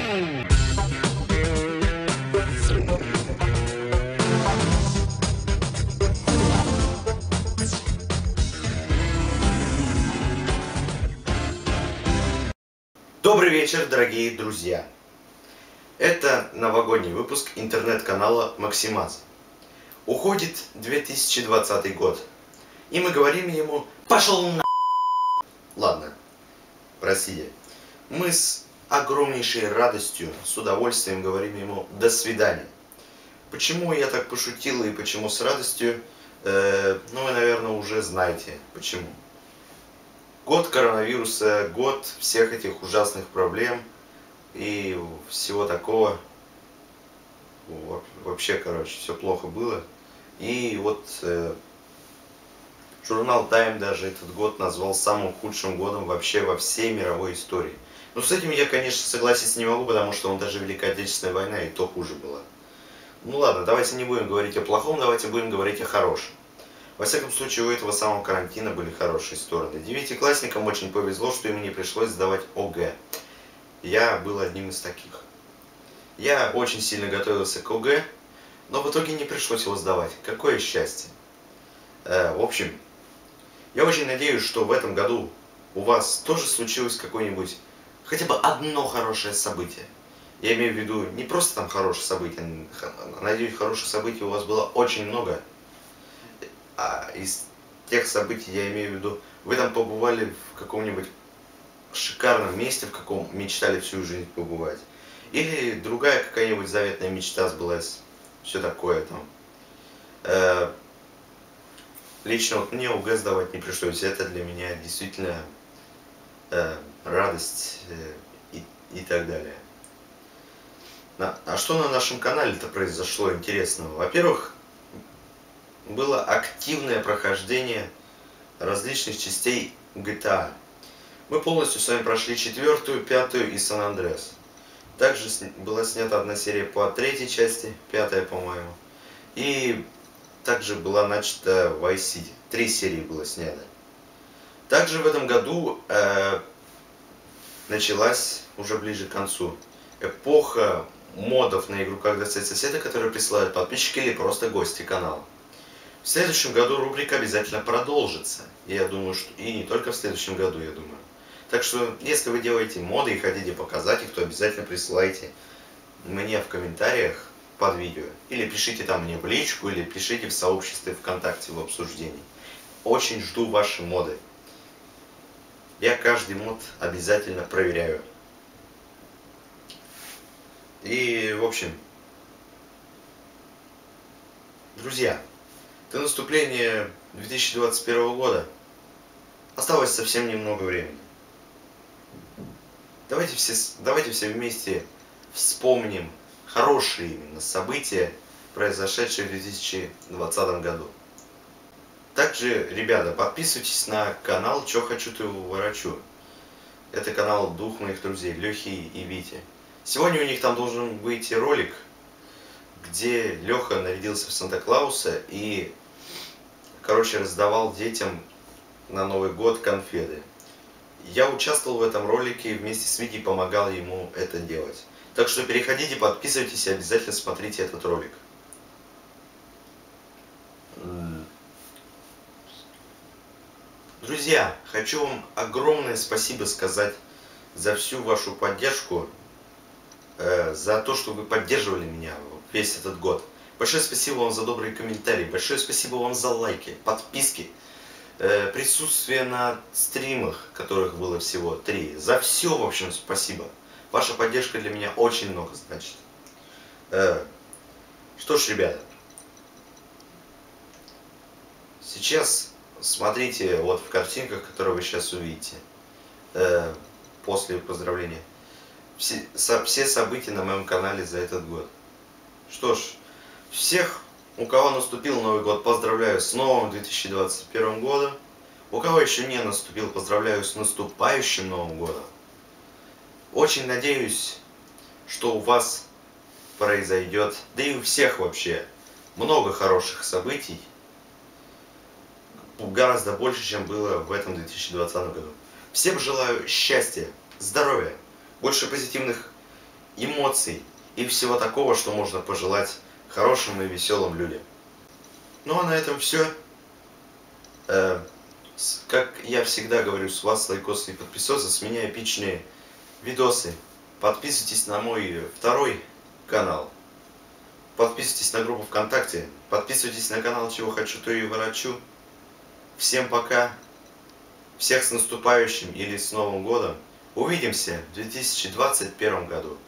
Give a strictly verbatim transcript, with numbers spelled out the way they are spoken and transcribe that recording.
Добрый вечер, дорогие друзья! Это новогодний выпуск интернет-канала Максимаз. Уходит две тысячи двадцатый год, и мы говорим ему «Пошел на...» Ладно, простите. Мы с огромнейшей радостью, с удовольствием говорим ему «До свидания». Почему я так пошутил и почему с радостью, э, ну вы, наверное, уже знаете почему. Год коронавируса, год всех этих ужасных проблем и всего такого. Вообще, короче, все плохо было. И вот э, журнал Time даже этот год назвал самым худшим годом вообще во всей мировой истории. Но с этим я, конечно, согласиться не могу, потому что он даже Великая Отечественная война и то хуже была. Ну ладно, давайте не будем говорить о плохом, давайте будем говорить о хорошем. Во всяком случае, у этого самого карантина были хорошие стороны. Девятиклассникам очень повезло, что им не пришлось сдавать ОГЭ. Я был одним из таких. Я очень сильно готовился к ОГЭ, но в итоге не пришлось его сдавать. Какое счастье. Э, в общем, я очень надеюсь, что в этом году у вас тоже случилось какое-нибудь, хотя бы одно хорошее событие. Я имею в виду не просто там хорошее событие. Надеюсь, хороших событий у вас было очень много. А из тех событий я имею в виду, вы там побывали в каком-нибудь шикарном месте, в каком мечтали всю жизнь побывать. Или другая какая-нибудь заветная мечта сбылась. Все такое там. Э, лично вот мне ОГЭ сдавать не пришлось. Это для меня действительно э, радость э, и, и так далее. На, а что на нашем канале-то произошло интересного? Во-первых, было активное прохождение различных частей джи ти эй. Мы полностью с вами прошли четвертую, пятую и Сан Андреас. Также была снята одна серия по третьей части, пятая, по-моему. И также была начата Vice City. Три серии было снято. Также в этом году э, началась уже ближе к концу эпоха модов на игру «Как достать соседа», которые присылают подписчики или просто гости канала. В следующем году рубрика обязательно продолжится. Я думаю, что и не только в следующем году, я думаю. Так что, если вы делаете моды и хотите показать их, то обязательно присылайте мне в комментариях под видео. Или пишите там мне в личку, или пишите в сообществе ВКонтакте в обсуждении. Очень жду ваши моды. Я каждый мод обязательно проверяю. И, в общем, друзья, до наступления две тысячи двадцать первого года осталось совсем немного времени. Давайте все, давайте все вместе вспомним хорошие именно события, произошедшие в две тысячи двадцатом году. Также, ребята, подписывайтесь на канал «Чё хочу, то ворочу». Это канал двух моих друзей, Лехи и Вити. Сегодня у них там должен выйти ролик, где Леха нарядился в Санта-Клауса и, короче, раздавал детям на Новый год конфеты. Я участвовал в этом ролике и вместе с Витей помогал ему это делать. Так что переходите, подписывайтесь и обязательно смотрите этот ролик. Друзья, хочу вам огромное спасибо сказать за всю вашу поддержку, э, за то, что вы поддерживали меня весь этот год. Большое спасибо вам за добрые комментарии, большое спасибо вам за лайки, подписки, э, присутствие на стримах, которых было всего три. За все, в общем, спасибо. Ваша поддержка для меня очень много значит. Э, что ж, ребята, сейчас смотрите вот в картинках, которые вы сейчас увидите э, после поздравления. Все, со, все события на моем канале за этот год. Что ж, всех, у кого наступил Новый год, поздравляю с новым две тысячи двадцать первым годом. У кого еще не наступил, поздравляю с наступающим Новым годом. Очень надеюсь, что у вас произойдет, да и у всех вообще, много хороших событий. Гораздо больше, чем было в этом две тысячи двадцатом году. Всем желаю счастья, здоровья, больше позитивных эмоций и всего такого, что можно пожелать хорошим и веселым людям. Ну а на этом все. Э, с- как я всегда говорю, с вас лайкосы и подписосы, с меня эпичные видосы. Подписывайтесь на мой второй канал. Подписывайтесь на группу ВКонтакте. Подписывайтесь на канал Чего Хочу, То и Ворочу. Всем пока. Всех с наступающим или с Новым годом. Увидимся в две тысячи двадцать первом году.